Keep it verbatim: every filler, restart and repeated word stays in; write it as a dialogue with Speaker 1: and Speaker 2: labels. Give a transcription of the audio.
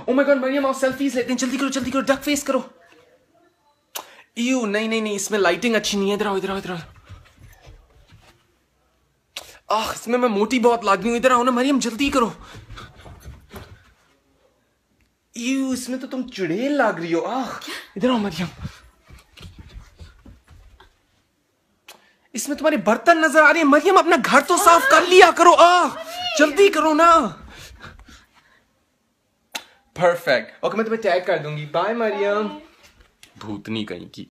Speaker 1: Oh my God Maryam, आओ selfies लेते हैं, जल्दी करो जल्दी करो, डक फेस करो। यू नहीं नहीं नहीं, इसमें लाइटिंग अच्छी नहीं है, इधर आओ इधर आओ इधर आओ। आह इसमें मैं मोटी बहुत लग रही हूँ, इधर आओ ना मरियम, जल्दी करो। यू इसमें तो तुम चुड़ैल लग रही हो। आह इधर आओ मरियम, इसमें तुम्हारे बर्तन नजर आ रहे हैं। मरियम अपना घर तो साफ कर लिया करो, आह जल्दी करो ना। परफेक्ट, ओके मैं तुम्हें टैग कर दूंगी। बाय मरियम, भूतनी कहीं की।